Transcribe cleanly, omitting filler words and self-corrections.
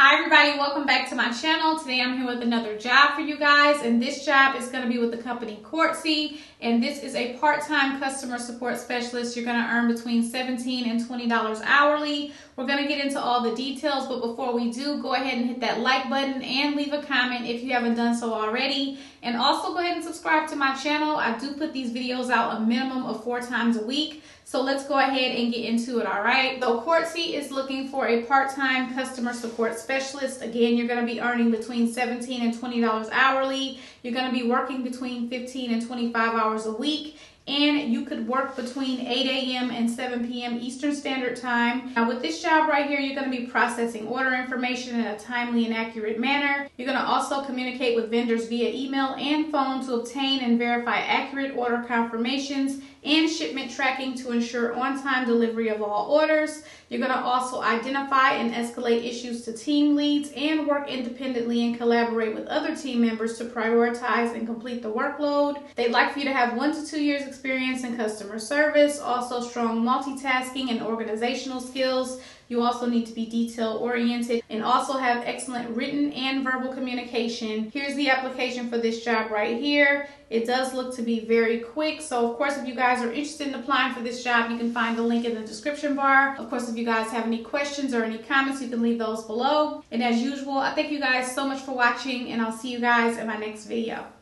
Hi everybody, welcome back to my channel. Today I'm here with another job for you guys, and this job is going to be with the company Courtsy, and this is a part-time customer support specialist. You're going to earn between $17 and $20 hourly. We're going to get into all the details, but before we do, go ahead and hit that like button and leave a comment if you haven't done so already. And also go ahead and subscribe to my channel. I do put these videos out a minimum of 4 times a week. So let's go ahead and get into it, all right? So Courtsy is looking for a part-time customer support specialist. Again, you're going to be earning between $17 and $20 hourly. You're going to be working between 15 and 25 hours a week. And you could work between 8 a.m. and 7 p.m. Eastern Standard Time. Now with this job right here, you're going to be processing order information in a timely and accurate manner. You're going to also communicate with vendors via email and phone to obtain and verify accurate order confirmations and shipment tracking to ensure on-time delivery of all orders. You're going to also identify and escalate issues to team leads and work independently and collaborate with other team members to prioritize and complete the workload. They'd like for you to have 1 to 2 years experience in customer service, also strong multitasking and organizational skills. You also need to be detail-oriented and also have excellent written and verbal communication. Here's the application for this job right here. It does look to be very quick. So, of course, if you guys are interested in applying for this job, you can find the link in the description bar. Of course, if you guys have any questions or any comments, you can leave those below. And as usual, I thank you guys so much for watching, and I'll see you guys in my next video.